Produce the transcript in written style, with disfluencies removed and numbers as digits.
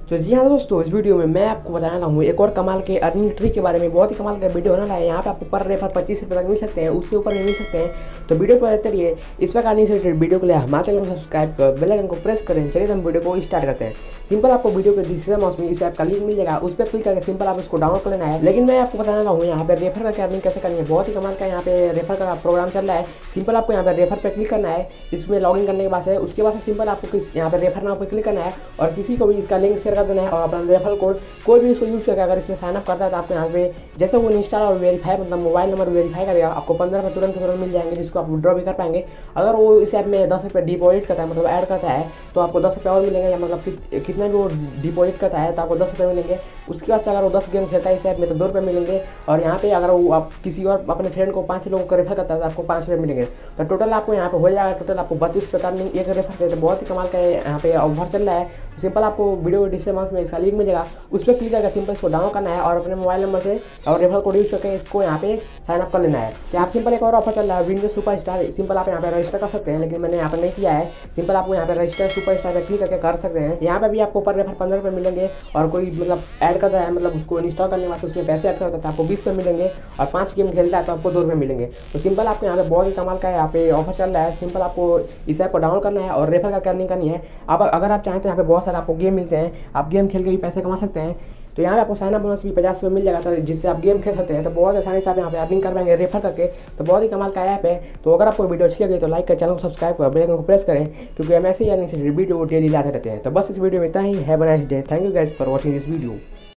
तो जी हाँ दोस्तों, इस वीडियो में मैं आपको बताने वाला हूँ एक और कमाल के अर्निंग ट्रिक के बारे में। बहुत ही कमाल का वीडियो होने वाला है। यहाँ पे आपको पर रेफर 25 रुपये तक मिल सकते हैं, उससे ऊपर नहीं मिल सकते हैं। तो वीडियो को देखते रहिए। इस प्रकार अर्निंग से रिलेटेड वीडियो के लिए हमारे चैनल को सब्सक्राइब कर बेल आइकन को प्रेस करें। चलिए हम वीडियो को स्टार्ट करते हैं। सिंपल आपको वीडियो के डिस्क्रिप्शन बॉक्स में इस ऐप का लिंक मिल जाएगा, उस पर क्लिक करके सिंपल आप इसको डाउनलोड कर लेना है। लेकिन मैं आपको बताने वाला हूँ यहाँ पे रेफर करके अर्निंग कैसे करनी है। बहुत ही कमाल का यहाँ पे रेफर का प्रोग्राम चल रहा है। सिंपल आपको यहाँ पे रेफर पे क्लिक करना है, इसमें लॉगिन करने के बाद है। उसके बाद से सिंपल आपको यहाँ पे रेफर नाउ पे क्लिक करना है और किसी को भी इसका लिंक शेयर कर देना है और अपना रेफर कोड कोई भी इसको यूज़ करके अगर इसमें साइन अप करता है तो आपको यहाँ पे जैसे वो इंस्टॉल और वेरीफाई मतलब मोबाइल नंबर वेरीफाई करेगा, आपको 15 रुपये तुरंत मिल जाएंगे, जिसको आप विड्रॉ भी कर पाएंगे। अगर वो इस ऐप में 10 रुपये डिपॉजिट करता है मतलब ऐड करता है तो आपको 10 रुपये और मिलेंगे, या मतलब कितना भी वो डिपॉजिट करता है तो आपको 10 रुपये मिलेंगे। उसके बाद से अगर वो 10 गेम खेलता है इस ऐप में तो 2 रुपये मिलेंगे। और यहाँ पे अगर वो आप किसी और अपने फ्रेंड को 5 लोगों को रेफर करता है तो आपको 5 रुपये मिलेंगे। तो टोटल आपको यहाँ पे हो जाएगा, टोटल आपको 32 रुपये का एक रेफर से। तो बहुत ही कमाल का यहाँ पे ऑफर चल रहा है। सिंपल आपको वीडियो के डिस्क्रिप्शन में इसका लिंक मिल जाएगा, उस पर क्लिक करके सिंपल इसको डाउनलोड करना है और अपने मोबाइल नंबर से और रेफर कोड यूज करके इसको यहाँ पे साइन अप कर लेना है। तो आप सिंपल एक और ऑफर चल रहा है विंडो सुपर स्टार। सिंपल आप यहाँ पे रजिस्टर कर सकते हैं, लेकिन मैंने यहाँ पर नहीं किया है। सिंपल आपको यहाँ पे रजिस्टर सुपर स्टार पर क्लिक करके कर सकते हैं। यहाँ पे भी आपको पर रेफर 15 रुपये मिलेंगे और कोई मतलब ऐड करता है मतलब उसको इंस्टॉल करने के बाद उसमें पैसे ऐड करता है तो आपको 20 रुपये मिलेंगे और 5 गेम खेलता है तो आपको 2 रुपये मिलेंगे। तो सिंपल आपको यहाँ पे बहुत ही कमाल का यहाँ पे ऑफर चल रहा है। सिंपल आपको इस ऐप को डाउनलोड करना है और रेफर का अर्निंग करनी है। आप अगर आप चाहें तो यहाँ पे बहुत सारे आपको गेम मिलते हैं, आप गेम खेल के भी पैसे कमा सकते हैं। तो यहाँ पे आपको साइन अप बोनस भी 50 रुपये मिल जाएगा, तो जिससे आप गेम खेल सकते हैं। तो बहुत आसानी से आप यहाँ पे अर्निंग कर पाएंगे रेफर करके। तो बहुत ही कमाल का ऐप है। तो अगर आपको वीडियो अच्छी लगी तो लाइक कर, चैनल को सब्सक्राइब कर, बेल आइकन को प्रेस करें, क्योंकि हम ऐसे ही अर्निंग से वीडियो डेली लाते रहते हैं। तो बस इस वीडियो में इतना ही। Have a nice day. Thank you guys for watching this video.